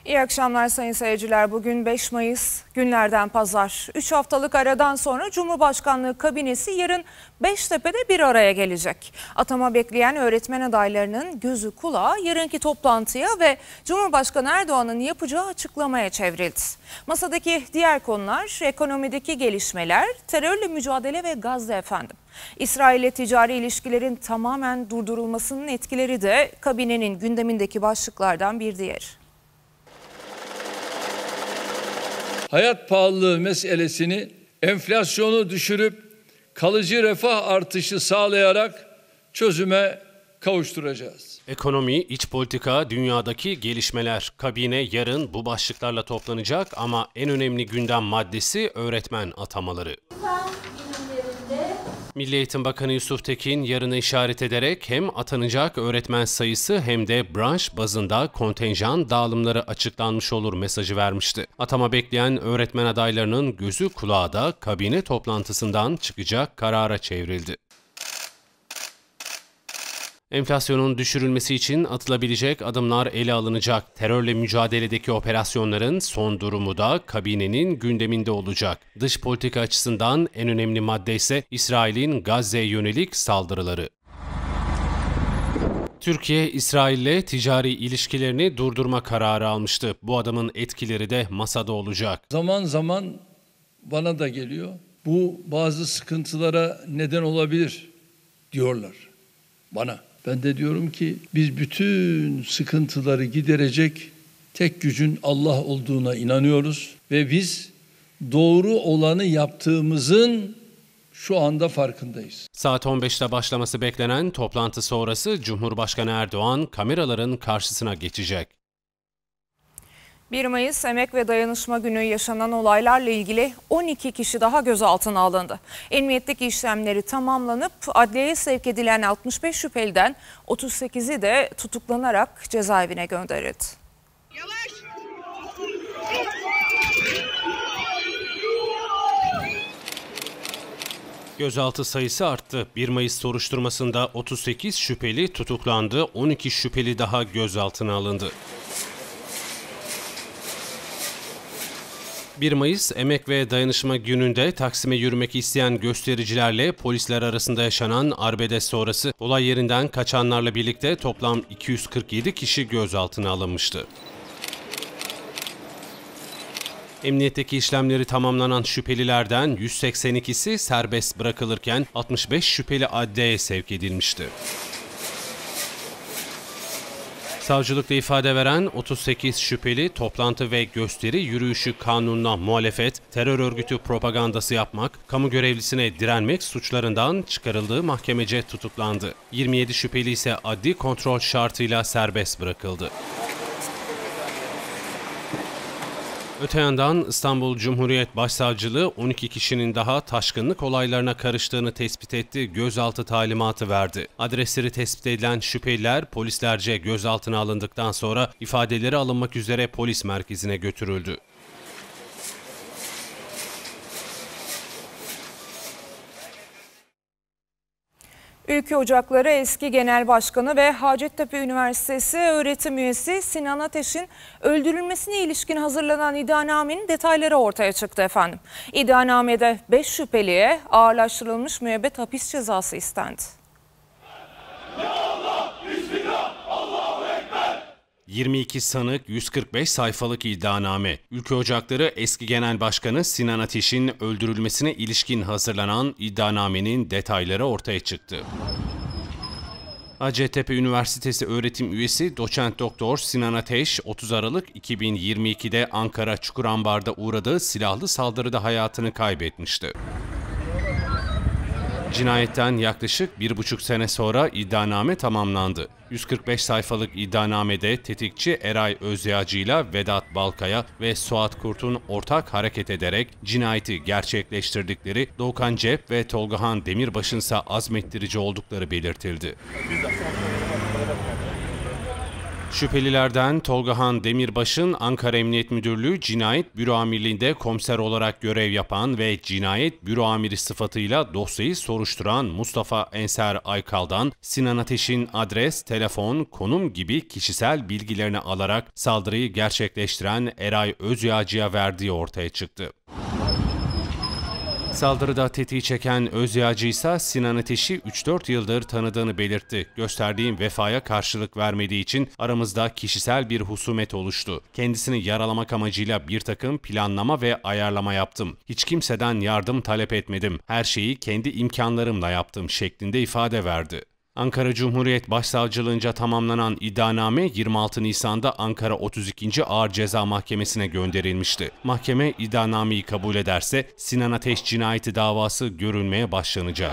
İyi akşamlar sayın seyirciler. Bugün 5 Mayıs günlerden pazar. 3 haftalık aradan sonra Cumhurbaşkanlığı kabinesi yarın Beştepe'de bir araya gelecek. Atama bekleyen öğretmen adaylarının gözü kulağı yarınki toplantıya ve Cumhurbaşkanı Erdoğan'ın yapacağı açıklamaya çevrildi. Masadaki diğer konular ekonomideki gelişmeler, terörle mücadele ve Gazze efendim. İsrail ile ticari ilişkilerin tamamen durdurulmasının etkileri de kabinenin gündemindeki başlıklardan bir diğeri. Hayat pahalılığı meselesini enflasyonu düşürüp kalıcı refah artışı sağlayarak çözüme kavuşturacağız. Ekonomi, iç politika, dünyadaki gelişmeler. Kabine yarın bu başlıklarla toplanacak ama en önemli gündem maddesi öğretmen atamaları. Milli Eğitim Bakanı Yusuf Tekin yarına işaret ederek hem atanacak öğretmen sayısı hem de branş bazında kontenjan dağılımları açıklanmış olur mesajı vermişti. Atama bekleyen öğretmen adaylarının gözü kulağı da kabine toplantısından çıkacak karara çevrildi. Enflasyonun düşürülmesi için atılabilecek adımlar ele alınacak. Terörle mücadeledeki operasyonların son durumu da kabinenin gündeminde olacak. Dış politika açısından en önemli madde ise İsrail'in Gazze'ye yönelik saldırıları. Türkiye, İsrail'le ticari ilişkilerini durdurma kararı almıştı. Bu adımın etkileri de masada olacak. Zaman zaman bana da geliyor. Bu bazı sıkıntılara neden olabilir diyorlar bana. Ben de diyorum ki biz bütün sıkıntıları giderecek tek gücün Allah olduğuna inanıyoruz ve biz doğru olanı yaptığımızın şu anda farkındayız. Saat 15'te başlaması beklenen toplantı sonrası Cumhurbaşkanı Erdoğan kameraların karşısına geçecek. 1 Mayıs Emek ve Dayanışma Günü yaşanan olaylarla ilgili 12 kişi daha gözaltına alındı. Emniyetteki işlemleri tamamlanıp adliyeye sevk edilen 65 şüpheliden 38'i de tutuklanarak cezaevine gönderildi. Yavaş. Gözaltı sayısı arttı. 1 Mayıs soruşturmasında 38 şüpheli tutuklandı, 12 şüpheli daha gözaltına alındı. 1 Mayıs Emek ve Dayanışma Günü'nde Taksim'e yürümek isteyen göstericilerle polisler arasında yaşanan arbede sonrası olay yerinden kaçanlarla birlikte toplam 247 kişi gözaltına alınmıştı. Emniyetteki işlemleri tamamlanan şüphelilerden 182'si serbest bırakılırken 65 şüpheli adliyeye sevk edilmişti. Savcılıkta ifade veren 38 şüpheli toplantı ve gösteri yürüyüşü kanununa muhalefet, terör örgütü propagandası yapmak, kamu görevlisine direnmek suçlarından çıkarıldığı mahkemece tutuklandı. 27 şüpheli ise adli kontrol şartıyla serbest bırakıldı. Öte yandan İstanbul Cumhuriyet Başsavcılığı 12 kişinin daha taşkınlık olaylarına karıştığını tespit etti, gözaltı talimatı verdi. Adresleri tespit edilen şüpheliler polislerce gözaltına alındıktan sonra ifadeleri alınmak üzere polis merkezine götürüldü. Ülke Ocakları eski Genel Başkanı ve Hacettepe Üniversitesi öğretim üyesi Sinan Ateş'in öldürülmesine ilişkin hazırlanan iddianamenin detayları ortaya çıktı efendim. İddianamede 5 şüpheliye ağırlaştırılmış müebbet hapis cezası istendi. 22 sanık, 145 sayfalık iddianame. Ülke Ocakları eski Genel Başkanı Sinan Ateş'in öldürülmesine ilişkin hazırlanan iddianamenin detayları ortaya çıktı. Hacettepe Üniversitesi öğretim üyesi doçent doktor Sinan Ateş, 30 Aralık 2022'de Ankara Çukurambar'da uğradığı silahlı saldırıda hayatını kaybetmişti. Cinayetten yaklaşık 1,5 sene sonra iddianame tamamlandı. 145 sayfalık iddianamede tetikçi Eray Özyağcı ile Vedat Balkaya ve Suat Kurt'un ortak hareket ederek cinayeti gerçekleştirdikleri, Doğukan Cep ve Tolgahan Demirbaş'ın ise azmettirici oldukları belirtildi. Şüphelilerden Tolgahan Demirbaş'ın Ankara Emniyet Müdürlüğü Cinayet Büro Amirliği'nde komiser olarak görev yapan ve Cinayet Büro Amiri sıfatıyla dosyayı soruşturan Mustafa Enser Aykal'dan Sinan Ateş'in adres, telefon, konum gibi kişisel bilgilerini alarak saldırıyı gerçekleştiren Eray Özyağcı'ya verdiği ortaya çıktı. Saldırıda tetiği çeken Özyağcı ise Sinan Ateş'i 3-4 yıldır tanıdığını belirtti. Gösterdiğim vefaya karşılık vermediği için aramızda kişisel bir husumet oluştu. Kendisini yaralamak amacıyla bir takım planlama ve ayarlama yaptım. Hiç kimseden yardım talep etmedim. Her şeyi kendi imkanlarımla yaptım şeklinde ifade verdi. Ankara Cumhuriyet Başsavcılığınca tamamlanan iddianame 26 Nisan'da Ankara 32. Ağır Ceza Mahkemesi'ne gönderilmişti. Mahkeme iddianameyi kabul ederse Sinan Ateş cinayeti davası görülmeye başlanacak.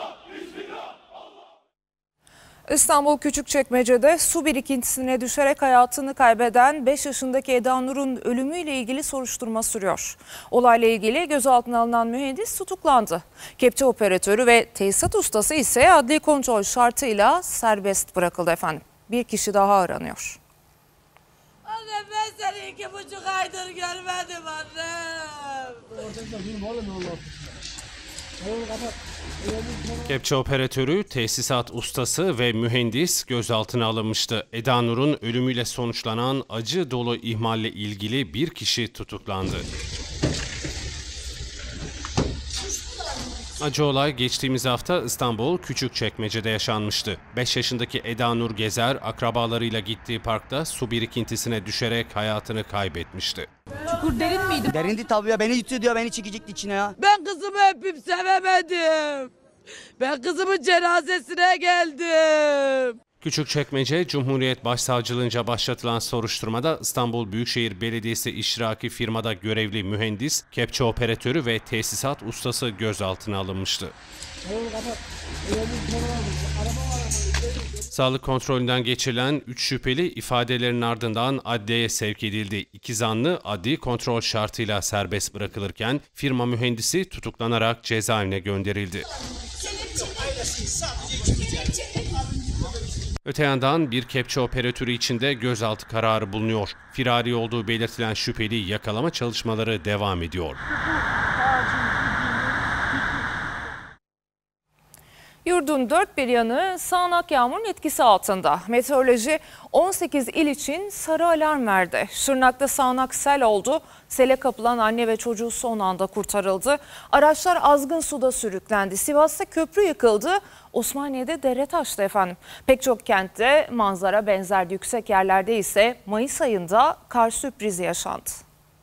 İstanbul Küçükçekmece'de su birikintisine düşerek hayatını kaybeden 5 yaşındaki Eda Nur'un ölümüyle ilgili soruşturma sürüyor. Olayla ilgili gözaltına alınan mühendis tutuklandı. Kepçe operatörü ve tesisat ustası ise adli kontrol şartıyla serbest bırakıldı efendim. Bir kişi daha aranıyor. Anne ben seni 2,5 aydır görmedim annem. Kepçe operatörü, tesisat ustası ve mühendis gözaltına alınmıştı. Eda Nur'un ölümüyle sonuçlanan acı dolu ihmalle ilgili bir kişi tutuklandı. Acı olay geçtiğimiz hafta İstanbul Küçükçekmece'de yaşanmıştı. 5 yaşındaki Eda Nur Gezer akrabalarıyla gittiği parkta su birikintisine düşerek hayatını kaybetmişti. Çukur derin miydi? Derindi tabii ya, beni yutuyor diyor, beni çekecekti içine ya. Ben kızımı öpüp sevemedim. Ben kızımın cenazesine geldim. Küçükçekmece Cumhuriyet Başsavcılığınca başlatılan soruşturmada İstanbul Büyükşehir Belediyesi iştiraki firmada görevli mühendis, kepçe operatörü ve tesisat ustası gözaltına alınmıştı. Sağlık kontrolünden geçirilen 3 şüpheli ifadelerinin ardından adliyeye sevk edildi. 2 zanlı adli kontrol şartıyla serbest bırakılırken firma mühendisi tutuklanarak cezaevine gönderildi. Öte yandan bir kepçe operatörü içinde gözaltı kararı bulunuyor. Firari olduğu belirtilen şüpheli yakalama çalışmaları devam ediyor. Yurdun dört bir yanı sağanak yağmurun etkisi altında. Meteoroloji 18 il için sarı alarm verdi. Şırnak'ta sağanak sel oldu. Sele kapılan anne ve çocuğu son anda kurtarıldı. Araçlar azgın suda sürüklendi. Sivas'ta köprü yıkıldı. Osmaniye'de dere taştı efendim. Pek çok kentte manzara benzerdi. Yüksek yerlerde ise Mayıs ayında kar sürprizi yaşandı.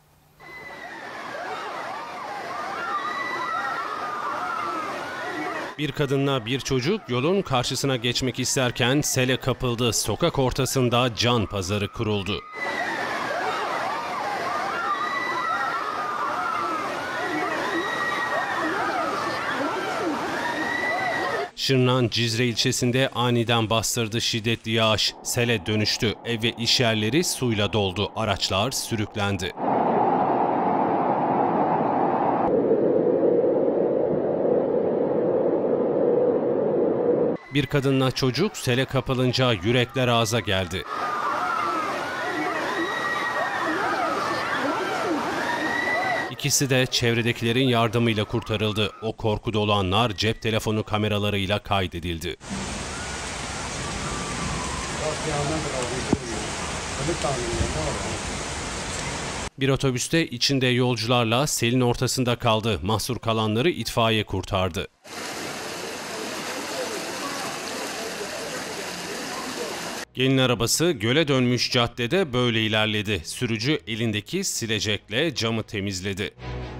Bir kadınla bir çocuk yolun karşısına geçmek isterken sele kapıldı. Sokak ortasında can pazarı kuruldu. Şırnak'ın Cizre ilçesinde aniden bastırdı şiddetli yağış. Sele dönüştü. Ev ve iş yerleri suyla doldu. Araçlar sürüklendi. Bir kadınla çocuk sele kapılınca yürekler ağza geldi. İkisi de çevredekilerin yardımıyla kurtarıldı. O korku dolu anlar cep telefonu kameralarıyla kaydedildi. Bir otobüste içinde yolcularla selin ortasında kaldı. Mahsur kalanları itfaiye kurtardı. Gelin arabası göle dönmüş caddede böyle ilerledi. Sürücü elindeki silecekle camı temizledi.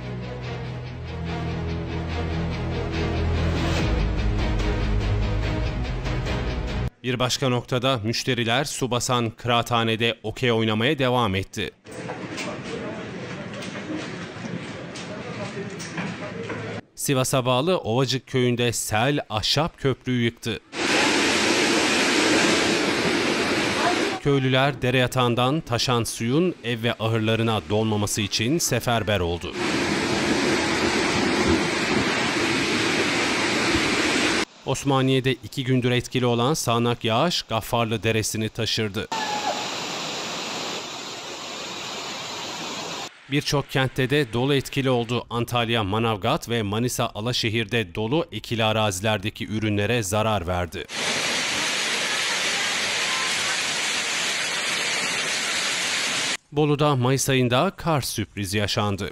Bir başka noktada müşteriler su basan kıraathanede okey oynamaya devam etti. Sivas'a bağlı Ovacık köyünde sel ahşap köprüyü yıktı. Köylüler dere yatağından taşan suyun ev ve ahırlarına dolmaması için seferber oldu. Osmaniye'de 2 gündür etkili olan sağanak yağış Gaffarlı Deresi'ni taşırdı. Birçok kentte de dolu etkili oldu. Antalya, Manavgat ve Manisa Alaşehir'de dolu ekili arazilerdeki ürünlere zarar verdi. Bolu'da Mayıs ayında kar sürprizi yaşandı.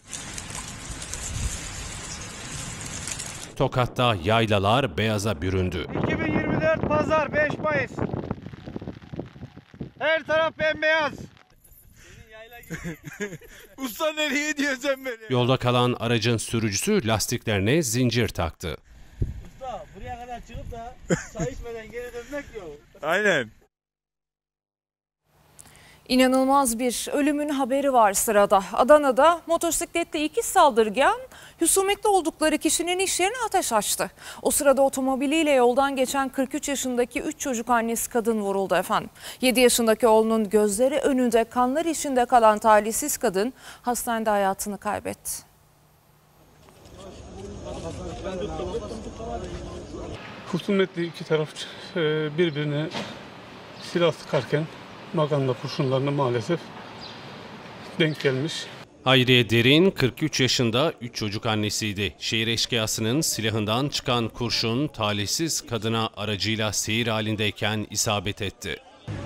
Tokat'ta yaylalar beyaza büründü. 2024 Pazar 5 Mayıs. Her taraf bembeyaz. Usta nereye gidiyorsun sen beni? Yolda kalan aracın sürücüsü lastiklerine zincir taktı. Usta buraya kadar çıkıp da çay içmeden geri dönmek yok. Aynen. İnanılmaz bir ölümün haberi var sırada. Adana'da motosikletli iki saldırgan husumetli oldukları kişinin iş yerine ateş açtı. O sırada otomobiliyle yoldan geçen 43 yaşındaki 3 çocuk annesi kadın vuruldu efendim. 7 yaşındaki oğlunun gözleri önünde kanlar içinde kalan talihsiz kadın hastanede hayatını kaybetti. Husumetli iki taraf birbirine silah sıkarken maganda kurşunlarına maalesef denk gelmiş. Hayriye Derin 43 yaşında 3 çocuk annesiydi. Şehir eşkıyasının silahından çıkan kurşun talihsiz kadına aracıyla seyir halindeyken isabet etti.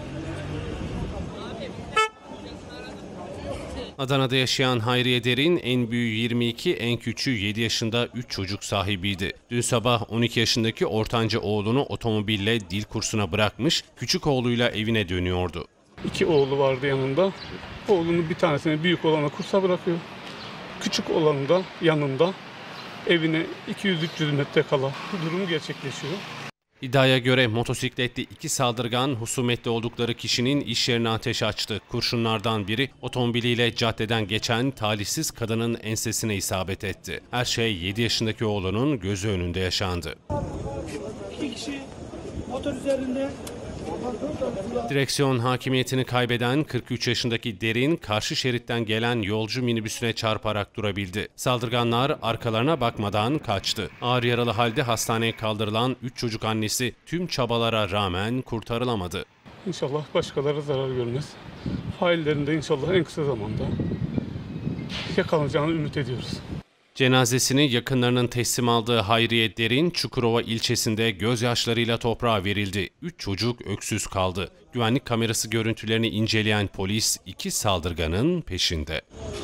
Adana'da yaşayan Hayriye Derin en büyüğü 22, en küçüğü 7 yaşında 3 çocuk sahibiydi. Dün sabah 12 yaşındaki ortanca oğlunu otomobille dil kursuna bırakmış, küçük oğluyla evine dönüyordu. 2 oğlu vardı yanında. Oğlunun bir tanesini büyük olana kursa bırakıyor. Küçük olanı da yanında evine 200-300 metre kala bu durum gerçekleşiyor. İddiaya göre motosikletli iki saldırgan husumetli oldukları kişinin iş yerine ateş açtı. Kurşunlardan biri otomobiliyle caddeden geçen talihsiz kadının ensesine isabet etti. Her şey 7 yaşındaki oğlunun gözü önünde yaşandı. 2 kişi motor üzerinde. Direksiyon hakimiyetini kaybeden 43 yaşındaki Derin karşı şeritten gelen yolcu minibüsüne çarparak durabildi. Saldırganlar arkalarına bakmadan kaçtı. Ağır yaralı halde hastaneye kaldırılan 3 çocuk annesi tüm çabalara rağmen kurtarılamadı. İnşallah başkaları zarar görmez. Faillerin de inşallah en kısa zamanda yakalanacağını ümit ediyoruz. Cenazesini yakınlarının teslim aldığı Hayriye Derin, Çukurova ilçesinde gözyaşlarıyla toprağa verildi. 3 çocuk öksüz kaldı. Güvenlik kamerası görüntülerini inceleyen polis iki saldırganın peşinde.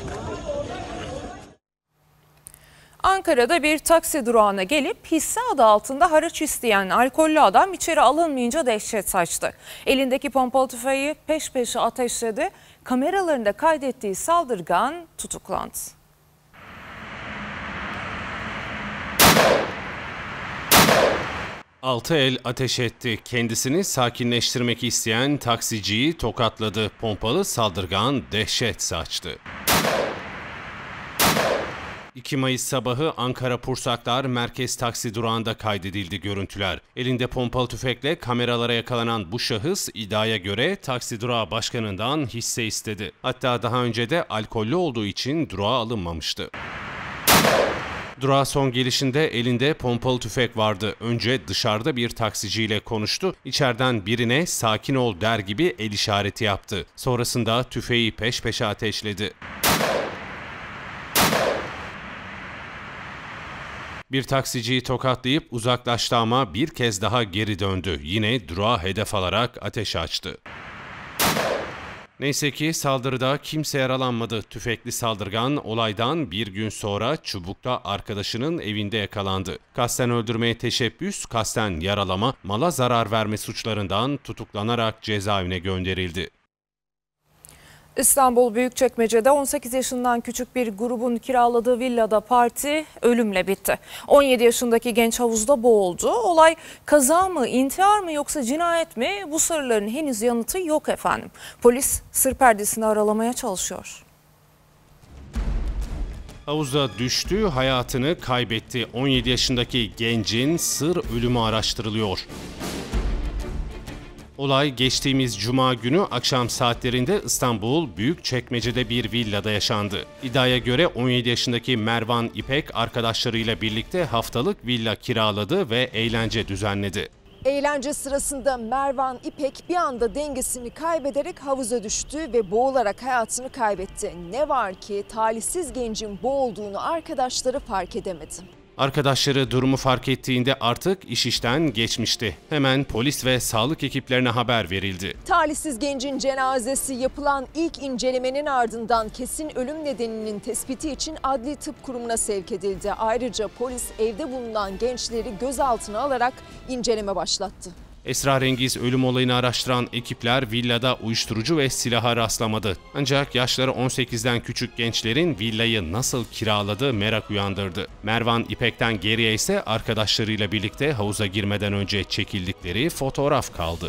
Ankara'da bir taksi durağına gelip hisse adı altında haraç isteyen alkollü adam içeri alınmayınca dehşet saçtı. Elindeki pompalı tüfeği peş peşe ateşledi. Kameralarında kaydettiği saldırgan tutuklandı. Altı el ateş etti. Kendisini sakinleştirmek isteyen taksiciyi tokatladı. Pompalı saldırgan dehşet saçtı. 2 Mayıs sabahı Ankara Pursaklar Merkez Taksi durağında kaydedildi görüntüler. Elinde pompalı tüfekle kameralara yakalanan bu şahıs iddiaya göre taksi durağı başkanından hisse istedi. Hatta daha önce de alkollü olduğu için durağa alınmamıştı. Durağa son gelişinde elinde pompalı tüfek vardı. Önce dışarıda bir taksiciyle konuştu. İçeriden birine sakin ol der gibi el işareti yaptı. Sonrasında tüfeği peş peşe ateşledi. Bir taksiciyi tokatlayıp uzaklaştı ama bir kez daha geri döndü. Yine durağı hedef alarak ateş açtı. Neyse ki saldırıda kimse yaralanmadı. Tüfekli saldırgan olaydan bir gün sonra Çubuk'ta arkadaşının evinde yakalandı. Kasten öldürmeye teşebbüs, kasten yaralama, mala zarar verme suçlarından tutuklanarak cezaevine gönderildi. İstanbul Büyükçekmece'de 18 yaşından küçük bir grubun kiraladığı villada parti ölümle bitti. 17 yaşındaki genç havuzda boğuldu. Olay kaza mı, intihar mı yoksa cinayet mi? Bu soruların henüz yanıtı yok efendim. Polis sır perdesini aralamaya çalışıyor. Havuza düştü, hayatını kaybetti. 17 yaşındaki gencin sır ölümü araştırılıyor. Olay geçtiğimiz Cuma günü akşam saatlerinde İstanbul Büyükçekmece'de bir villada yaşandı. İddiaya göre 17 yaşındaki Mervan İpek arkadaşlarıyla birlikte haftalık villa kiraladı ve eğlence düzenledi. Eğlence sırasında Mervan İpek bir anda dengesini kaybederek havuza düştü ve boğularak hayatını kaybetti. Ne var ki talihsiz gencin boğulduğunu arkadaşları fark edemedi. Arkadaşları durumu fark ettiğinde artık iş işten geçmişti. Hemen polis ve sağlık ekiplerine haber verildi. Talihsiz gencin cenazesi yapılan ilk incelemenin ardından kesin ölüm nedeninin tespiti için Adli Tıp Kurumu'na sevk edildi. Ayrıca polis evde bulunan gençleri gözaltına alarak inceleme başlattı. Esrarengiz ölüm olayını araştıran ekipler villada uyuşturucu ve silaha rastlamadı. Ancak yaşları 18'den küçük gençlerin villayı nasıl kiraladığı merak uyandırdı. Mervan İpek'ten geriye ise arkadaşlarıyla birlikte havuza girmeden önce çekildikleri fotoğraf kaldı.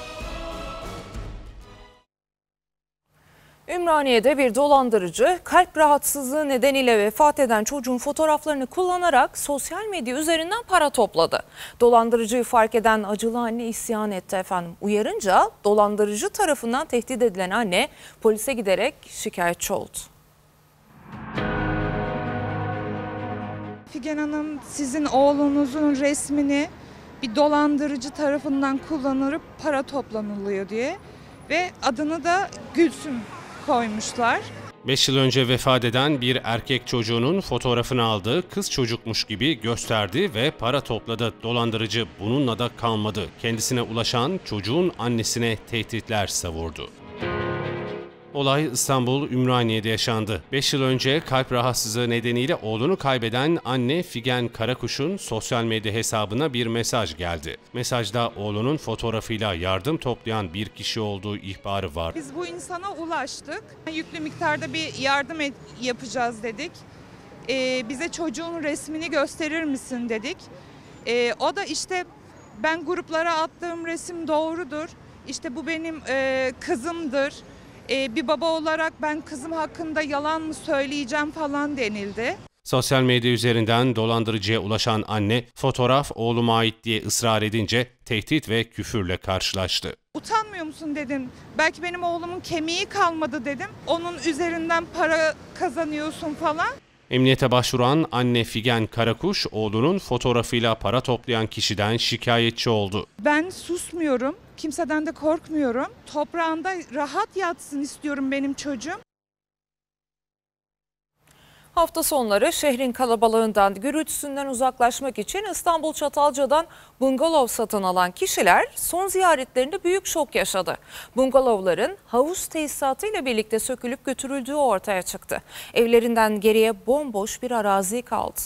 Ümraniye'de bir dolandırıcı kalp rahatsızlığı nedeniyle vefat eden çocuğun fotoğraflarını kullanarak sosyal medya üzerinden para topladı. Dolandırıcıyı fark eden acılı anne isyan etti efendim. Uyarınca dolandırıcı tarafından tehdit edilen anne polise giderek şikayetçi oldu. Figen Hanım, sizin oğlunuzun resmini bir dolandırıcı tarafından kullanılıp para toplanılıyor diye ve adını da Gülsüm koymuşlar. 5 yıl önce vefat eden bir erkek çocuğunun fotoğrafını aldı, kız çocukmuş gibi gösterdi ve para topladı. Dolandırıcı bununla da kalmadı. Kendisine ulaşan çocuğun annesine tehditler savurdu. Olay İstanbul Ümraniye'de yaşandı. 5 yıl önce kalp rahatsızlığı nedeniyle oğlunu kaybeden anne Figen Karakuş'un sosyal medya hesabına bir mesaj geldi. Mesajda oğlunun fotoğrafıyla yardım toplayan bir kişi olduğu ihbarı var. Biz bu insana ulaştık. Yüklü miktarda bir yardım yapacağız dedik. Bize çocuğun resmini gösterir misin dedik. O da işte ben gruplara attığım resim doğrudur. İşte bu benim kızımdır. Bir baba olarak ben kızım hakkında yalan mı söyleyeceğim falan denildi. Sosyal medya üzerinden dolandırıcıya ulaşan anne fotoğraf oğluma ait diye ısrar edince tehdit ve küfürle karşılaştı. Utanmıyor musun dedim. Belki benim oğlumun kemiği kalmadı dedim. Onun üzerinden para kazanıyorsun falan. Emniyete başvuran anne Figen Karakuş oğlunun fotoğrafıyla para toplayan kişiden şikayetçi oldu. Ben susmuyorum. Kimseden de korkmuyorum. Toprağında rahat yatsın istiyorum benim çocuğum. Hafta sonları şehrin kalabalığından, gürültüsünden uzaklaşmak için İstanbul Çatalca'dan bungalov satın alan kişiler son ziyaretlerinde büyük şok yaşadı. Bungalovların havuz tesisatıyla birlikte sökülüp götürüldüğü ortaya çıktı. Evlerinden geriye bomboş bir arazi kaldı.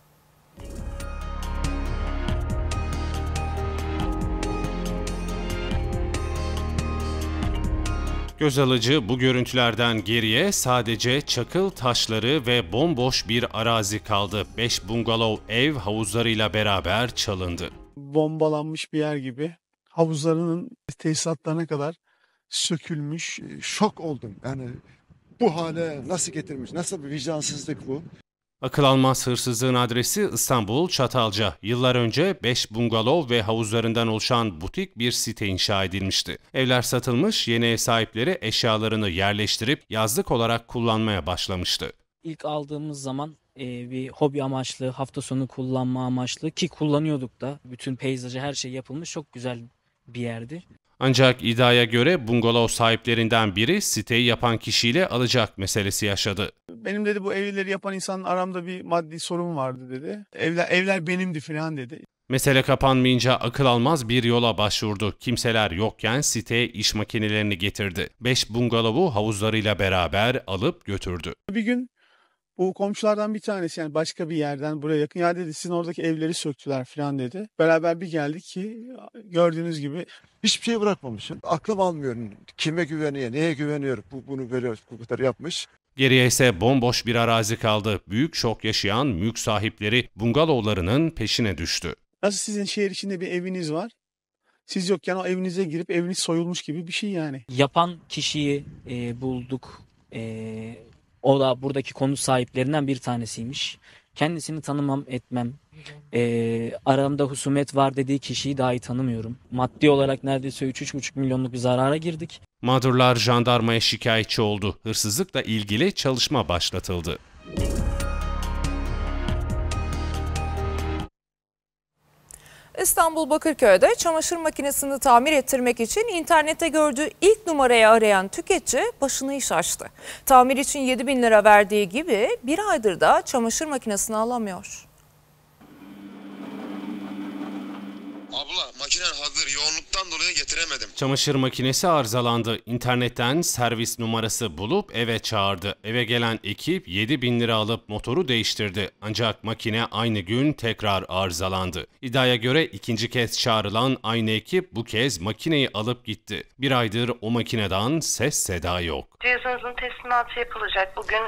Göz alıcı bu görüntülerden geriye sadece çakıl taşları ve bomboş bir arazi kaldı. 5 bungalov ev havuzlarıyla beraber çalındı. Bombalanmış bir yer gibi. Havuzlarının tesisatlarına kadar sökülmüş. Şok oldum. Yani bu hale nasıl getirmiş? Nasıl bir vicdansızlık bu? Akıl almaz hırsızlığın adresi İstanbul Çatalca. Yıllar önce 5 bungalov ve havuzlarından oluşan butik bir site inşa edilmişti. Evler satılmış, yeni ev sahipleri eşyalarını yerleştirip yazlık olarak kullanmaya başlamıştı. İlk aldığımız zaman bir hobi amaçlı, hafta sonu kullanma amaçlı ki kullanıyorduk da. Bütün peyzajı, her şey yapılmış, çok güzel bir yerdi. Ancak iddiaya göre bungalov sahiplerinden biri siteyi yapan kişiyle alacak meselesi yaşadı. Benim dedi bu evleri yapan insanın aramda bir maddi sorun vardı dedi. Evler benimdi falan dedi. Mesele kapanmayınca akıl almaz bir yola başvurdu. Kimseler yokken siteye iş makinelerini getirdi. 5 bungalovu havuzlarıyla beraber alıp götürdü. Bir gün bu komşulardan bir tanesi, yani başka bir yerden buraya yakın, ya dedi sizin oradaki evleri söktüler falan dedi. Beraber bir geldik ki gördüğünüz gibi hiçbir şey bırakmamışım. Aklım almıyor. Kime güveniyor, neye güveniyor? Bunu böyle bu kadar yapmış. Geriye ise bomboş bir arazi kaldı. Büyük şok yaşayan mülk sahipleri bungalovlarının peşine düştü. Nasıl sizin şehir içinde bir eviniz var? Siz yokken o evinize girip eviniz soyulmuş gibi bir şey yani. Yapan kişiyi bulduk. O da buradaki konut sahiplerinden bir tanesiymiş. Kendisini tanımam etmem. Aramda husumet var dediği kişiyi dahi tanımıyorum. Maddi olarak neredeyse 3-3,5 milyonluk bir zarara girdik. Mağdurlar jandarmaya şikayetçi oldu. Hırsızlıkla ilgili çalışma başlatıldı. İstanbul Bakırköy'de çamaşır makinesini tamir ettirmek için internette gördüğü ilk numarayı arayan tüketici başını iş açtı. Tamir için 7.000 lira verdiği gibi bir aydır da çamaşır makinesini alamıyor. Abla makinen hazır, yoğunluktan dolayı getiremedim. Çamaşır makinesi arızalandı. İnternetten servis numarası bulup eve çağırdı. Eve gelen ekip 7.000 lira alıp motoru değiştirdi. Ancak makine aynı gün tekrar arızalandı. İddiaya göre ikinci kez çağrılan aynı ekip bu kez makineyi alıp gitti. Bir aydır o makineden ses seda yok. Cihazınızın teslimatı yapılacak. Bugün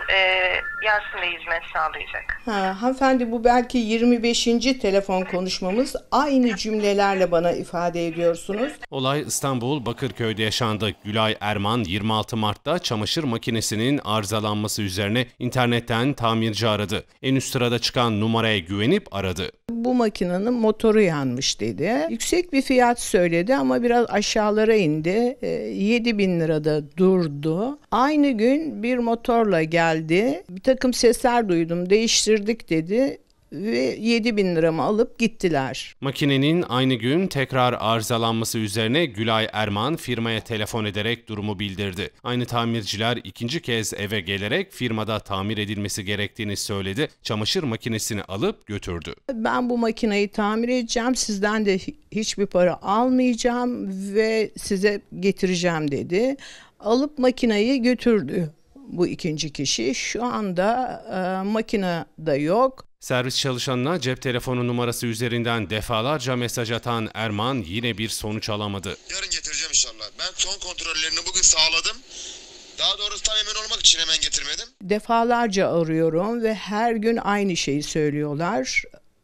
Yasin Bey hizmet sağlayacak. Hanımefendi, bu belki 25. telefon konuşmamız. Aynı cümlelerle bana ifade ediyorsunuz. Olay İstanbul Bakırköy'de yaşandı. Gülay Erman 26 Mart'ta çamaşır makinesinin arızalanması üzerine internetten tamirci aradı. En üst sırada çıkan numaraya güvenip aradı. Bu makinenin motoru yanmış dedi. Yüksek bir fiyat söyledi ama biraz aşağılara indi. 7.000 lirada durdu. Aynı gün bir motorla geldi. Bir takım sesler duydum. Değiştirdik dedi. Ve 7.000 liramı alıp gittiler. Makinenin aynı gün tekrar arızalanması üzerine Gülay Erman firmaya telefon ederek durumu bildirdi. Aynı tamirciler ikinci kez eve gelerek firmada tamir edilmesi gerektiğini söyledi. Çamaşır makinesini alıp götürdü. Ben bu makineyi tamir edeceğim, sizden de hiçbir para almayacağım ve size getireceğim dedi. Alıp makineyi götürdü bu ikinci kişi. Şu anda makine de yok. Servis çalışanına cep telefonu numarası üzerinden defalarca mesaj atan Erman yine bir sonuç alamadı. Yarın getireceğim inşallah. Ben son kontrollerini bugün sağladım. Daha doğrusu tam emin olmak için hemen getirmedim. Defalarca arıyorum ve her gün aynı şeyi söylüyorlar.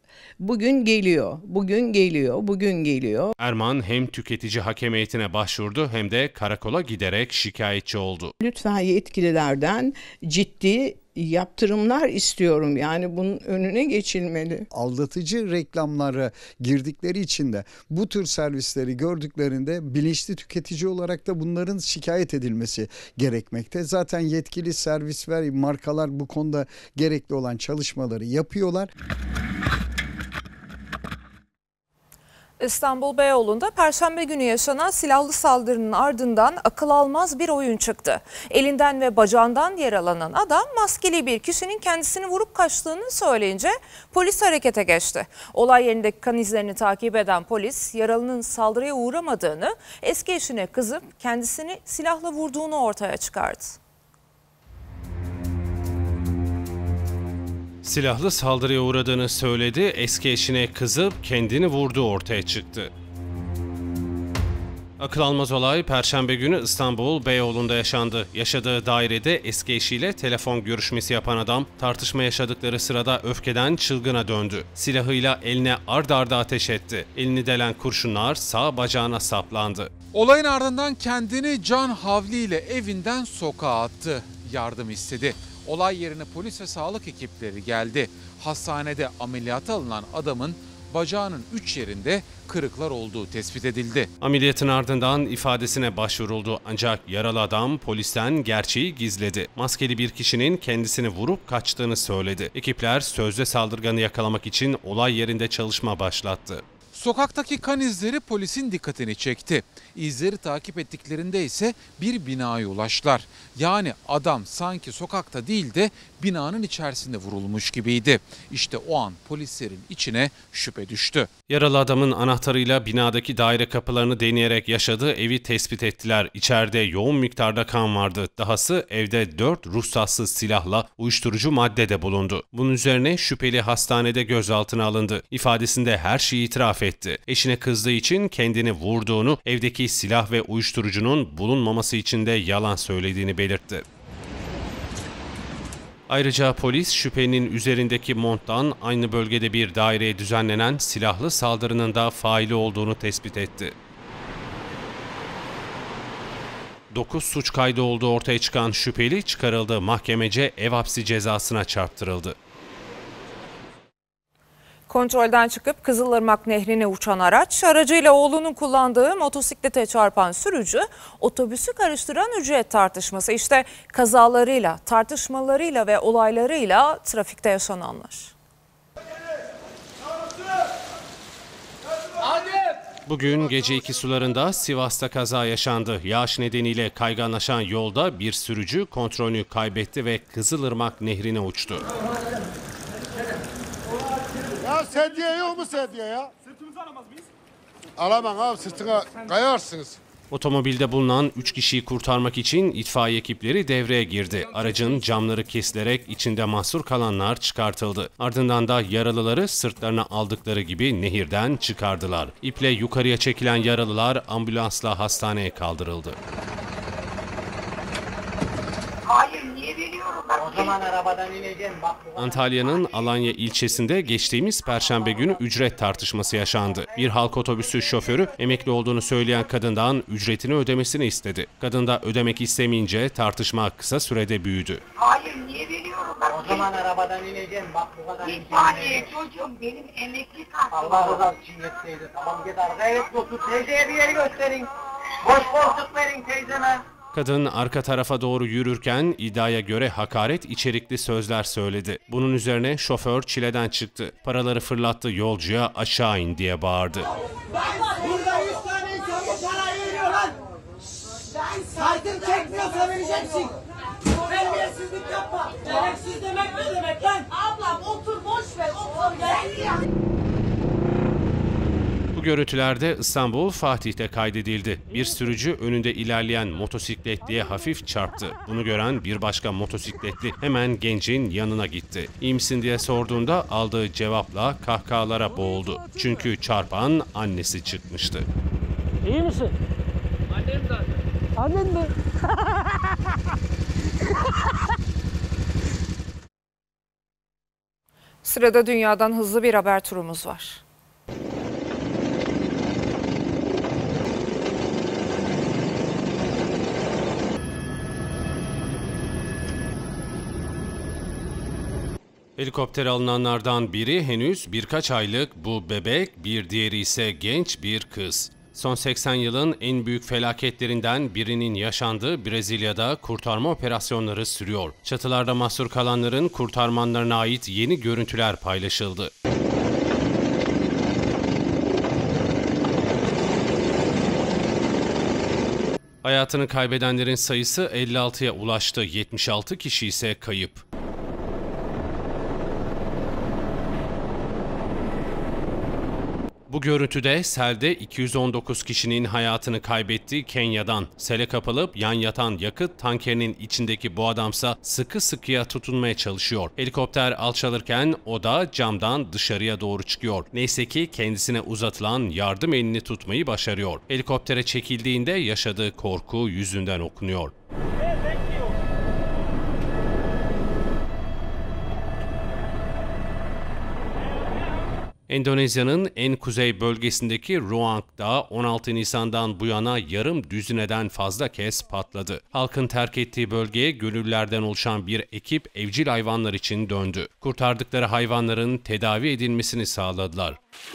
Bugün geliyor, bugün geliyor, bugün geliyor. Erman hem tüketici hakem heyetine başvurdu hem de karakola giderek şikayetçi oldu. Lütfen yetkililerden ciddi yaptırımlar istiyorum. Yani bunun önüne geçilmeli. Aldatıcı reklamlara girdikleri için de bu tür servisleri gördüklerinde bilinçli tüketici olarak da bunların şikayet edilmesi gerekmekte. Zaten yetkili servis ve markalar bu konuda gerekli olan çalışmaları yapıyorlar. İstanbul Beyoğlu'nda Perşembe günü yaşanan silahlı saldırının ardından akıl almaz bir oyun çıktı. Elinden ve bacağından yaralanan adam maskeli bir kişinin kendisini vurup kaçtığını söyleyince polis harekete geçti. Olay yerindeki kan izlerini takip eden polis yaralının saldırıya uğramadığını, eski eşine kızıp kendisini silahla vurduğunu ortaya çıkardı. Silahlı saldırıya uğradığını söyledi, eski eşine kızıp kendini vurduğu ortaya çıktı. Akıl almaz olay Perşembe günü İstanbul Beyoğlu'nda yaşandı. Yaşadığı dairede eski eşiyle telefon görüşmesi yapan adam tartışma yaşadıkları sırada öfkeden çılgına döndü. Silahıyla eline ard arda ateş etti. Elini delen kurşunlar sağ bacağına saplandı. Olayın ardından kendini can havliyle evinden sokağa attı. Yardım istedi. Olay yerine polis ve sağlık ekipleri geldi. Hastanede ameliyata alınan adamın bacağının 3 yerinde kırıklar olduğu tespit edildi. Ameliyatın ardından ifadesine başvuruldu ancak yaralı adam polisten gerçeği gizledi. Maskeli bir kişinin kendisini vurup kaçtığını söyledi. Ekipler sözde saldırganı yakalamak için olay yerinde çalışma başlattı. Sokaktaki kan izleri polisin dikkatini çekti. İzleri takip ettiklerinde ise bir binaya ulaştılar. Yani adam sanki sokakta değil de binanın içerisinde vurulmuş gibiydi. İşte o an polislerin içine şüphe düştü. Yaralı adamın anahtarıyla binadaki daire kapılarını deneyerek yaşadığı evi tespit ettiler. İçeride yoğun miktarda kan vardı. Dahası evde 4 ruhsatsız silahla uyuşturucu madde de bulundu. Bunun üzerine şüpheli hastanede gözaltına alındı. İfadesinde her şeyi itiraf etti. Eşine kızdığı için kendini vurduğunu, evdeki silah ve uyuşturucunun bulunmaması için de yalan söylediğini belirtti. Ayrıca polis şüphelinin üzerindeki monttan aynı bölgede bir daireye düzenlenen silahlı saldırının da faili olduğunu tespit etti. 9 suç kaydı olduğu ortaya çıkan şüpheli çıkarıldı, mahkemece ev hapsi cezasına çarptırıldı. Kontrolden çıkıp Kızılırmak Nehri'ne uçan araç, aracıyla oğlunun kullandığı motosiklete çarpan sürücü, otobüsü karıştıran ücret tartışması. İşte kazalarıyla, tartışmalarıyla ve olaylarıyla trafikte yaşananlar. Bugün gece 2 sularında Sivas'ta kaza yaşandı. Yağış nedeniyle kayganlaşan yolda bir sürücü kontrolünü kaybetti ve Kızılırmak Nehri'ne uçtu. Ya sedye yok mu sedye ya? Sırtımızı alamaz mıyız? Alamam abi, sırtına kayarsınız. Otomobilde bulunan 3 kişiyi kurtarmak için itfaiye ekipleri devreye girdi. Aracın camları kesilerek içinde mahsur kalanlar çıkartıldı. Ardından da yaralıları sırtlarına aldıkları gibi nehirden çıkardılar. İple yukarıya çekilen yaralılar ambulansla hastaneye kaldırıldı. Hayır, niye veriyorum? O zaman arabadan ineceğim. Bak. Antalya'nın Alanya ilçesinde geçtiğimiz Perşembe günü ücret tartışması yaşandı. Bir halk otobüsü şoförü emekli olduğunu söyleyen kadından ücretini ödemesini istedi. Kadın da ödemek istemeyince tartışma kısa sürede büyüdü. Hayır, niye veriyorum? O zaman arabadan ineceğim. Bak bu kadar. İtfaiye çocuğum, benim emekli kartım. Allah razı için yetseydi. Tamam git arkaya, evet otur. Teyzeye bir yeri gösterin. Boş koltuk verin teyzeme. Kadın arka tarafa doğru yürürken iddiaya göre hakaret içerikli sözler söyledi. Bunun üzerine şoför çileden çıktı. Paraları fırlattı, yolcuya aşağı in diye bağırdı. Burada 100 tane insan para veriyor lan. Saydın çekmiyorsa vereceksin. Terbiyesizlik yapma. Gereksiz demek ne demek lan? Ablam otur boş ver otur gel ya. Bu görüntülerde İstanbul Fatih'te kaydedildi. Bir sürücü önünde ilerleyen motosikletliye hafif çarptı. Bunu gören bir başka motosikletli hemen gencin yanına gitti. İyi misin diye sorduğunda aldığı cevapla kahkahalara boğuldu. Çünkü çarpan annesi çıkmıştı. İyi misin? Annem zaten. Annen mi? Sırada dünyadan hızlı bir haber turumuz var. Helikoptere alınanlardan biri henüz birkaç aylık bu bebek, bir diğeri ise genç bir kız. Son 80 yılın en büyük felaketlerinden birinin yaşandığı Brezilya'da kurtarma operasyonları sürüyor. Çatılarda mahsur kalanların kurtarmanlarına ait yeni görüntüler paylaşıldı. Hayatını kaybedenlerin sayısı 56'ya ulaştı, 76 kişi ise kayıp. Bu görüntüde selde 219 kişinin hayatını kaybettiği Kenya'dan. Sele kapılıp yan yatan yakıt tankerinin içindeki bu adamsa sıkı sıkıya tutunmaya çalışıyor. Helikopter alçalırken o da camdan dışarıya doğru çıkıyor. Neyse ki kendisine uzatılan yardım elini tutmayı başarıyor. Helikoptere çekildiğinde yaşadığı korku yüzünden okunuyor. Endonezya'nın en kuzey bölgesindeki Ruang Dağı 16 Nisan'dan bu yana yarım düzineden fazla kez patladı. Halkın terk ettiği bölgeye gönüllülerden oluşan bir ekip evcil hayvanlar için döndü. Kurtardıkları hayvanların tedavi edilmesini sağladılar.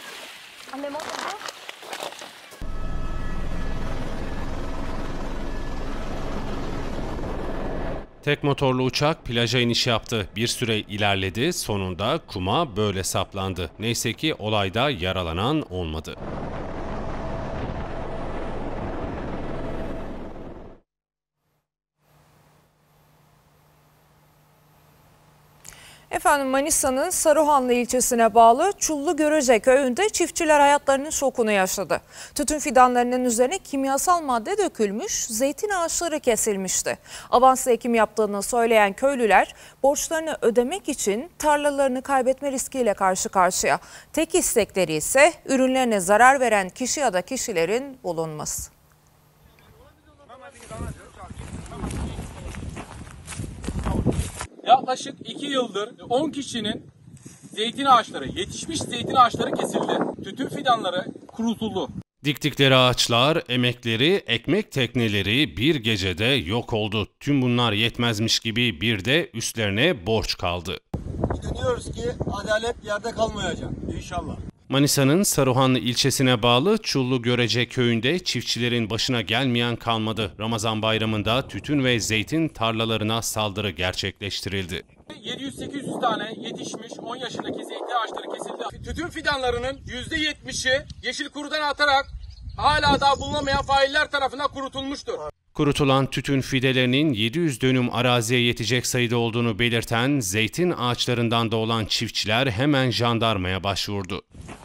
Tek motorlu uçak plaja iniş yaptı. Bir süre ilerledi, sonunda kuma böyle saplandı. Neyse ki olayda yaralanan olmadı. Efendim Manisa'nın Saruhanlı ilçesine bağlı Çullugörece köyünde çiftçiler hayatlarının şokunu yaşadı. Tütün fidanlarının üzerine kimyasal madde dökülmüş, zeytin ağaçları kesilmişti. Avanslı ekim yaptığını söyleyen köylüler borçlarını ödemek için tarlalarını kaybetme riskiyle karşı karşıya. Tek istekleri ise ürünlerine zarar veren kişi ya da kişilerin bulunması. Yaklaşık 2 yıldır 10 kişinin zeytin ağaçları, yetişmiş zeytin ağaçları kesildi. Tütün fidanları kurutuldu. Diktikleri ağaçlar, emekleri, ekmek tekneleri bir gecede yok oldu. Tüm bunlar yetmezmiş gibi bir de üstlerine borç kaldı. İnanıyoruz ki adalet yerde kalmayacak inşallah. Manisa'nın Saruhanlı ilçesine bağlı Çullugörece köyünde çiftçilerin başına gelmeyen kalmadı. Ramazan bayramında tütün ve zeytin tarlalarına saldırı gerçekleştirildi. 700-800 tane yetişmiş 10 yaşındaki zeytin ağaçları kesildi. Tütün fidanlarının %70'i yeşil kurudan atarak hala daha bulunamayan failler tarafından kurutulmuştur. Kurutulan tütün fidelerinin 700 dönüm araziye yetecek sayıda olduğunu belirten zeytin ağaçlarından da olan çiftçiler hemen jandarmaya başvurdu.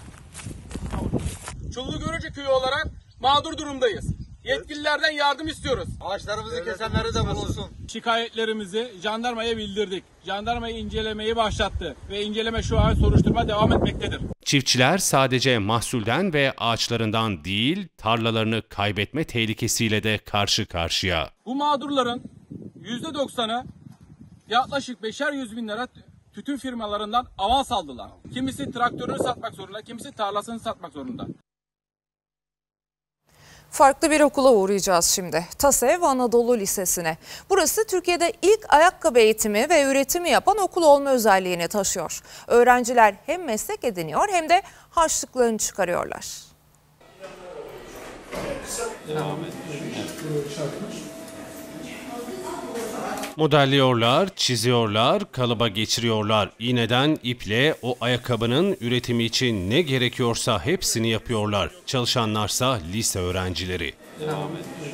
Çullugörücü köyü olarak mağdur durumdayız. Yetkililerden yardım istiyoruz. Ağaçlarımızı kesenleri de bulunsun. Şikayetlerimizi jandarmaya bildirdik. Jandarmayı incelemeyi başlattı ve inceleme şu an soruşturma devam etmektedir. Çiftçiler sadece mahsulden ve ağaçlarından değil, tarlalarını kaybetme tehlikesiyle de karşı karşıya. Bu mağdurların %90'ı yaklaşık 500 bin lira tütün firmalarından avans aldılar. Kimisi traktörünü satmak zorunda, kimisi tarlasını satmak zorunda. Farklı bir okula uğrayacağız şimdi. TASEV Anadolu Lisesi'ne. Burası Türkiye'de ilk ayakkabı eğitimi ve üretimi yapan okul olma özelliğini taşıyor. Öğrenciler hem meslek ediniyor hem de harçlıklarını çıkarıyorlar. Modelliyorlar, çiziyorlar, kalıba geçiriyorlar. İğneden iple o ayakkabının üretimi için ne gerekiyorsa hepsini yapıyorlar. Çalışanlarsa lise öğrencileri. Devam.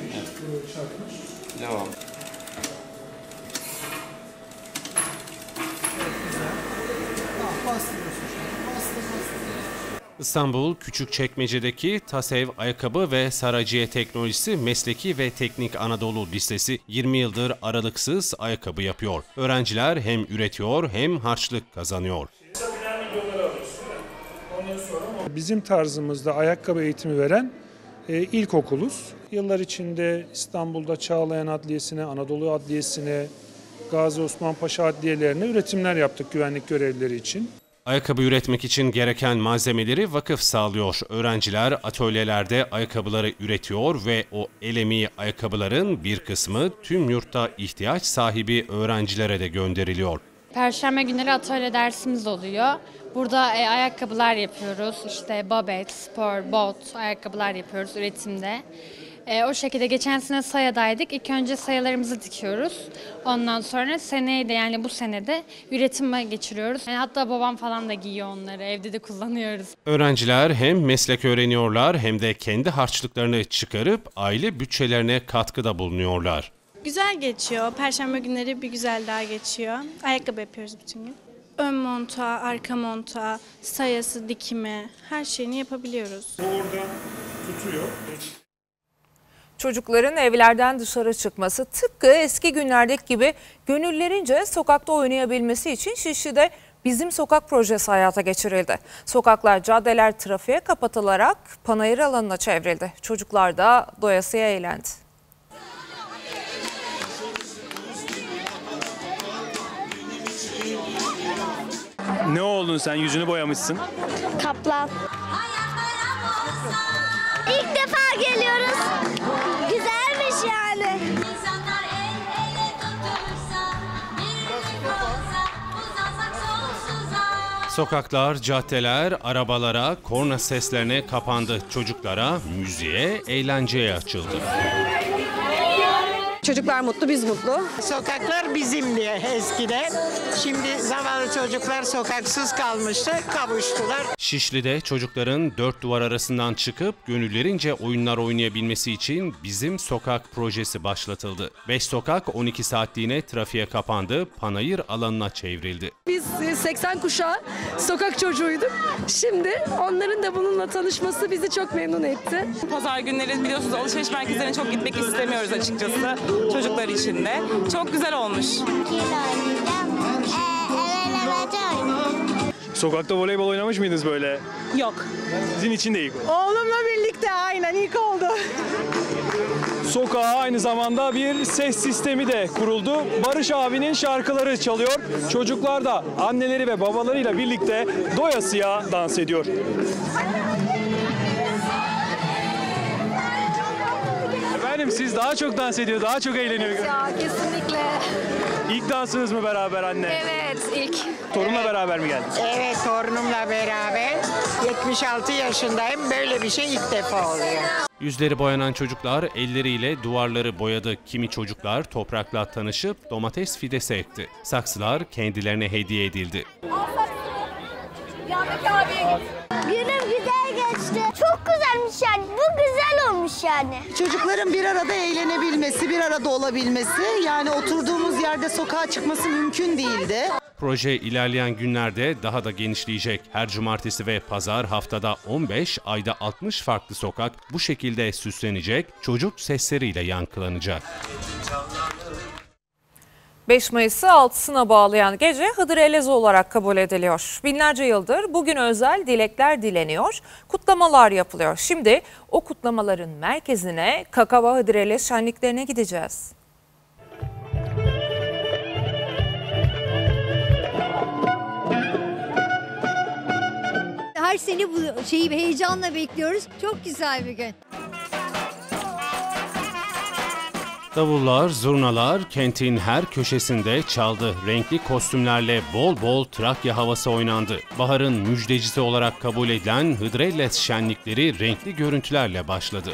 İstanbul Küçükçekmece'deki TASEV Ayakkabı ve Saraciye Teknolojisi Mesleki ve Teknik Anadolu Lisesi 20 yıldır aralıksız ayakkabı yapıyor. Öğrenciler hem üretiyor hem harçlık kazanıyor. Bizim tarzımızda ayakkabı eğitimi veren ilkokuluz. Yıllar içinde İstanbul'da Çağlayan Adliyesi'ne, Anadolu Adliyesi'ne, Gazi Osman Paşa adliyelerine üretimler yaptık güvenlik görevlileri için. Ayakkabı üretmek için gereken malzemeleri vakıf sağlıyor. Öğrenciler atölyelerde ayakkabıları üretiyor ve o el emeği ayakkabıların bir kısmı tüm yurtta ihtiyaç sahibi öğrencilere de gönderiliyor. Perşembe günleri atölye dersimiz oluyor. Burada ayakkabılar yapıyoruz. İşte babet, spor, bot ayakkabılar yapıyoruz üretimde. O şekilde geçen sene sayadaydık. İlk önce sayalarımızı dikiyoruz. Ondan sonra seneye de yani bu senede üretime geçiriyoruz. Yani hatta babam falan da giyiyor onları. Evde de kullanıyoruz. Öğrenciler hem meslek öğreniyorlar hem de kendi harçlıklarını çıkarıp aile bütçelerine katkıda bulunuyorlar. Güzel geçiyor. Perşembe günleri bir güzel daha geçiyor. Ayakkabı yapıyoruz bütün gün. Ön monta, arka monta, sayası, dikimi her şeyini yapabiliyoruz. Oradan tutuyor. Çocukların evlerden dışarı çıkması tıpkı eski günlerdeki gibi gönüllerince sokakta oynayabilmesi için Şişli'de Bizim Sokak projesi hayata geçirildi. Sokaklar, caddeler trafiğe kapatılarak panayır alanına çevrildi. Çocuklar da doyasıya eğlendi. Ne oldun sen? Yüzünü boyamışsın. Kaplan. İlk defa geliyoruz. Güzelmiş yani. Sokaklar, caddeler, arabalara, korna seslerine kapandı. Çocuklara, müziğe, eğlenceye açıldı. Çocuklar mutlu, biz mutlu. Sokaklar bizim diye eskiden. Şimdi zavallı çocuklar sokaksız kalmıştı, kavuştular. Şişli'de çocukların dört duvar arasından çıkıp gönüllerince oyunlar oynayabilmesi için Bizim Sokak projesi başlatıldı. 5 sokak 12 saatliğine trafiğe kapandı, panayır alanına çevrildi. Biz 80 kuşağı sokak çocuğuyduk. Şimdi onların da bununla tanışması bizi çok memnun etti. Pazar günleri biliyorsunuz alışveriş merkezlerine çok gitmek istemiyoruz açıkçası. Çocuklar için de. Çok güzel olmuş. Sokakta voleybol oynamış mıydınız böyle? Yok. Sizin için de ilk oldu. Oğlumla birlikte aynen ilk oldu. Sokağa aynı zamanda bir ses sistemi de kuruldu. Barış abinin şarkıları çalıyor. Çocuklar da anneleri ve babalarıyla birlikte doyasıya dans ediyor. Efendim siz daha çok dans ediyor, daha çok eğleniyor. Ya kesinlikle. İlk dansınız mı beraber anne? Evet ilk. Torunla beraber mi geldiniz? Evet, torunumla beraber 76 yaşındayım. Böyle bir şey ilk defa oluyor. Yüzleri boyanan çocuklar elleriyle duvarları boyadı. Kimi çocuklar toprakla tanışıp domates fidesi ekti. Saksılar kendilerine hediye edildi. Yandaki abiye git. Günüm güzel geçti. Çok güzelmiş yani. Bu güzel olmuş yani. Çocukların bir arada eğlenebilmesi, bir arada olabilmesi, yani oturduğumuz yerde sokağa çıkması mümkün değildi. Proje ilerleyen günlerde daha da genişleyecek. Her cumartesi ve pazar haftada 15, ayda 60 farklı sokak bu şekilde süslenecek, çocuk sesleriyle yankılanacak. 5 Mayıs'ı 6'sına bağlayan gece Hıdrellez olarak kabul ediliyor. Binlerce yıldır bugün özel dilekler dileniyor, kutlamalar yapılıyor. Şimdi o kutlamaların merkezine Kakava Hıdrellez şenliklerine gideceğiz. Her sene bu şeyi heyecanla bekliyoruz. Çok güzel bir gün. Davullar, zurnalar kentin her köşesinde çaldı. Renkli kostümlerle bol bol Trakya havası oynandı. Baharın müjdecisi olarak kabul edilen Hıdrellez şenlikleri renkli görüntülerle başladı.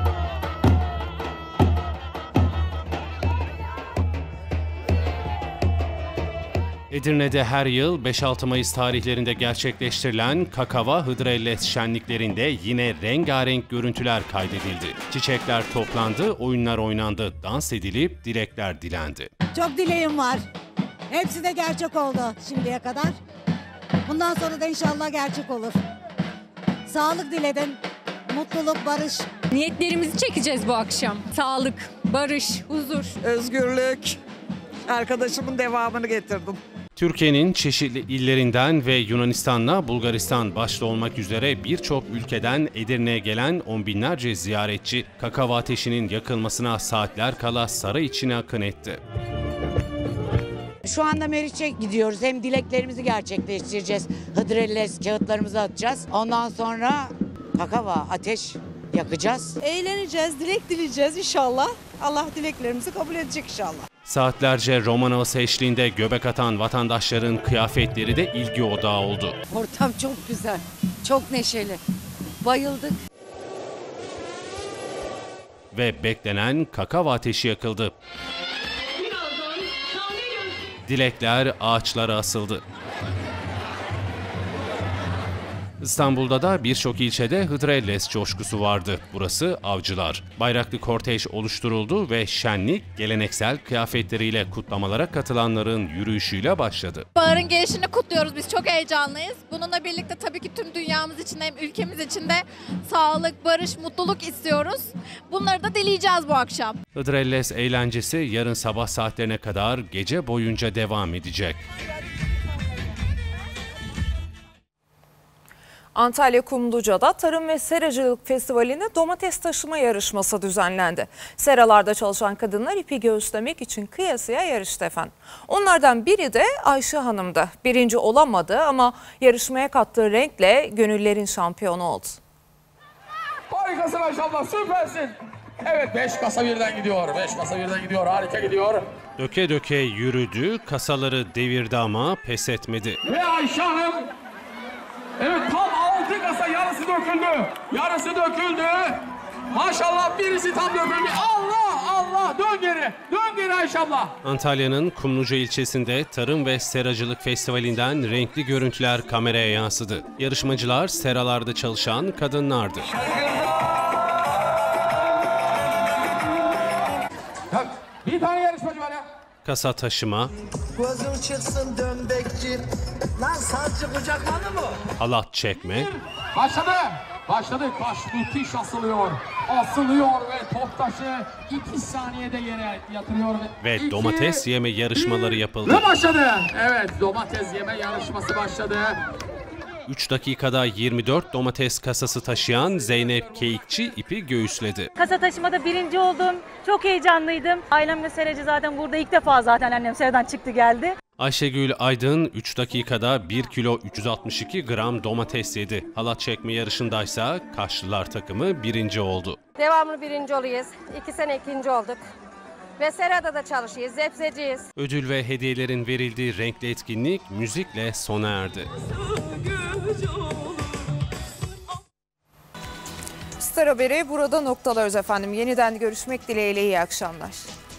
Edirne'de her yıl 5-6 Mayıs tarihlerinde gerçekleştirilen Kakava Hıdrellez şenliklerinde yine rengarenk görüntüler kaydedildi. Çiçekler toplandı, oyunlar oynandı, dans edilip dilekler dilendi. Çok dileğim var. Hepsi de gerçek oldu şimdiye kadar. Bundan sonra da inşallah gerçek olur. Sağlık diledim. Mutluluk, barış. Niyetlerimizi çekeceğiz bu akşam. Sağlık, barış, huzur. Özgürlük. Arkadaşımın devamını getirdim. Türkiye'nin çeşitli illerinden ve Yunanistan'la Bulgaristan başta olmak üzere birçok ülkeden Edirne'ye gelen on binlerce ziyaretçi kakava ateşinin yakılmasına saatler kala saray içine akın etti. Şu anda Meriç'e gidiyoruz. Hem dileklerimizi gerçekleştireceğiz. Hıdrellez kağıtlarımızı atacağız. Ondan sonra kakava ateş yakacağız. Eğleneceğiz, dilek dileyeceğiz inşallah. Allah dileklerimizi kabul edecek inşallah. Saatlerce roman havası eşliğinde göbek atan vatandaşların kıyafetleri de ilgi odağı oldu. Ortam çok güzel, çok neşeli. Bayıldık. Ve beklenen kakava ateşi yakıldı. Dilekler ağaçlara asıldı. İstanbul'da da birçok ilçede Hıdrellez coşkusu vardı. Burası Avcılar. Bayraklı kortej oluşturuldu ve şenlik geleneksel kıyafetleriyle kutlamalara katılanların yürüyüşüyle başladı. Baharın gelişini kutluyoruz. Biz çok heyecanlıyız. Bununla birlikte tabii ki tüm dünyamız için hem ülkemiz için de sağlık, barış, mutluluk istiyoruz. Bunları da dileyeceğiz bu akşam. Hıdrellez eğlencesi yarın sabah saatlerine kadar gece boyunca devam edecek. Antalya Kumluca'da Tarım ve Seracılık Festivali'nde domates taşıma yarışması düzenlendi. Seralarda çalışan kadınlar ipi göğüslemek için kıyasıya yarıştı efendim. Onlardan biri de Ayşe Hanım'dı. Birinci olamadı ama yarışmaya kattığı renkle gönüllerin şampiyonu oldu. Harikasın Ayşe abla, süpersin. Evet, 5 kasa birden gidiyor. 5 kasa birden gidiyor. Harika gidiyor. Döke döke yürüdü, kasaları devirdi ama pes etmedi. Ve Ayşe Hanım, evet tam 6 kasa yarısı döküldü. Yarısı döküldü. Maşallah birisi tam döküldü. Allah Allah, dön geri. Dön geri Ayşe abla. Antalya'nın Kumluca ilçesinde Tarım ve Seracılık Festivali'nden renkli görüntüler kameraya yansıdı. Yarışmacılar seralarda çalışan kadınlardı. Bir tane yarışmacı var ya. Kasa taşıma, Gözün çıksın dön bekçi. Lan saçı kucakladı mı? halat çekme, Başladı. Başladık. Baş müthiş asılıyor. Asılıyor ve top taşı 2 saniyede yere yatırıyor. ve domates yeme yarışmaları yapıldı. Ve başladı. Evet, domates yeme yarışması başladı. 3 dakikada 24 domates kasası taşıyan Zeynep Keyikçi ipi göğüsledi. Kasa taşımada birinci oldum. Çok heyecanlıydım. Ailemle seracı zaten burada ilk defa zaten annem seradan çıktı geldi. Ayşegül Aydın 3 dakikada 1 kilo 362 gram domates yedi. Halat çekme yarışındaysa Kaşlılar takımı birinci oldu. Devamlı birinci oluyoruz. 2 sene ikinci olduk. Ve serada da çalışıyoruz. Zepseciyiz. Ödül ve hediyelerin verildiği renkli etkinlik müzikle sona erdi. Star Haber'i burada noktalıyoruz efendim. Yeniden görüşmek dileğiyle iyi akşamlar.